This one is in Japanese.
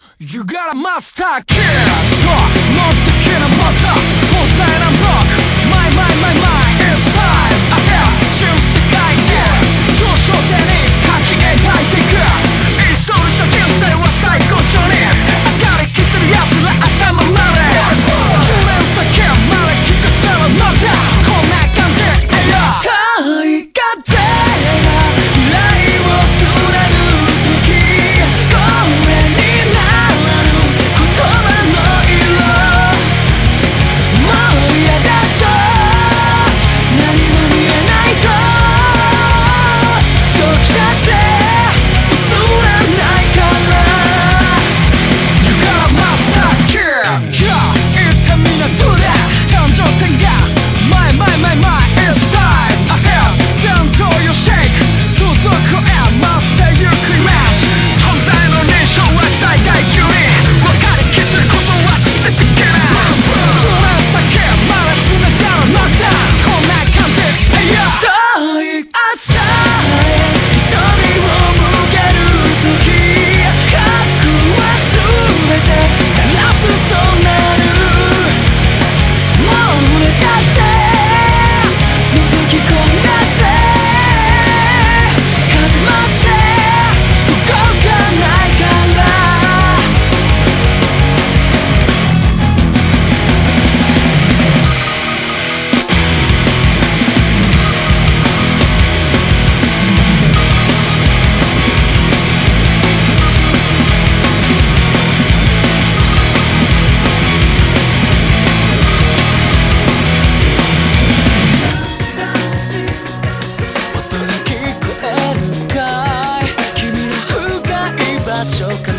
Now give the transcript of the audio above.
You got a master kid そう乗ってきなまた当然な僕 My inside ahead 新世界で上昇点に書き描いていく理想した人生は最高潮に上がりきってる奴ら頭まで10年先まで聞かせるのだこんな感じ恋風が未来を貫く時これにならぬ言葉の色もう嫌だと何も見えないと時だって映らないから You got a master key 一体みんなどうだ誕生点が My inside ahead 全動よ shake 想像超え増してゆくイメージ存在の認証は最大級に分かりきることは知っててけな10年先まで繋がるのだこんな感じ遠い朝へ瞳を向ける時過去は全てガラスとなるもう俺だって覗き込んだって固まって動かないから音が聞こえるかい君の深い場所から